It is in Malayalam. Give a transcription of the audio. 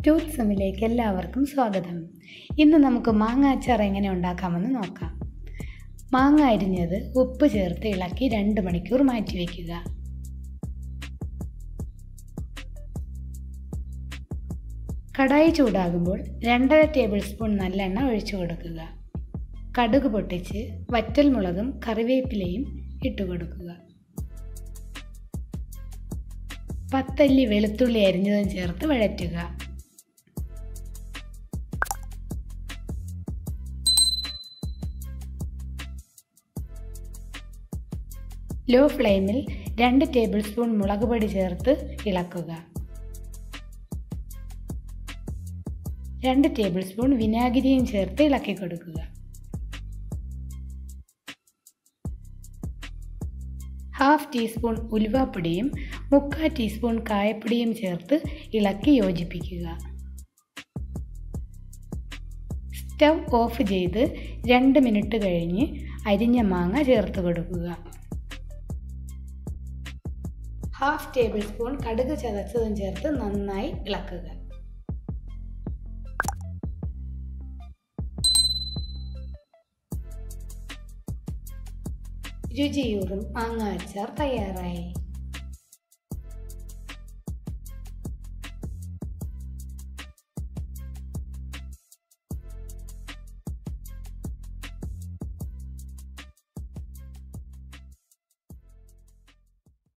ടൂറിസമിലേക്ക് എല്ലാവർക്കും സ്വാഗതം. ഇന്ന് നമുക്ക് മാങ്ങ അച്ചാർ എങ്ങനെ ഉണ്ടാക്കാമെന്ന് നോക്കാം. മാങ്ങ അരിഞ്ഞത് ഉപ്പ് ചേർത്ത് ഇളക്കി 2 മണിക്കൂർ മാറ്റി വയ്ക്കുക. കടായി ചൂടാകുമ്പോൾ 2.5 ടേബിൾ സ്പൂൺ നല്ലെണ്ണ ഒഴിച്ചു കൊടുക്കുക. കടുക് പൊട്ടിച്ച് വറ്റൽമുളകും കറിവേപ്പിലയും ഇട്ടുകൊടുക്കുക. 10 അല്ലി വെളുത്തുള്ളി അരിഞ്ഞതും ചേർത്ത് വഴറ്റുക. ലോ ഫ്ലെയിമിൽ 2 ടേബിൾ സ്പൂൺ മുളക് പൊടി ചേർത്ത് ഇളക്കുക. 2 ടേബിൾ സ്പൂൺ വിനാഗിരിയും ചേർത്ത് ഇളക്കി കൊടുക്കുക. ഹാഫ് ടീസ്പൂൺ ഉലുവാപ്പൊടിയും 3/4 ടീസ്പൂൺ കായപ്പൊടിയും ചേർത്ത് ഇളക്കി യോജിപ്പിക്കുക. സ്റ്റൗ ഓഫ് ചെയ്ത് 2 മിനിറ്റ് കഴിഞ്ഞ് അരിഞ്ഞ മാങ്ങ ചേർത്ത് കൊടുക്കുക. ഹാഫ് ടേബിൾ സ്പൂൺ കടുക് ചതച്ചതും ചേർത്ത് നന്നായി ഇളക്കുക. രുചിയൂറും മാങ്ങ അച്ചാർ തയ്യാറായി.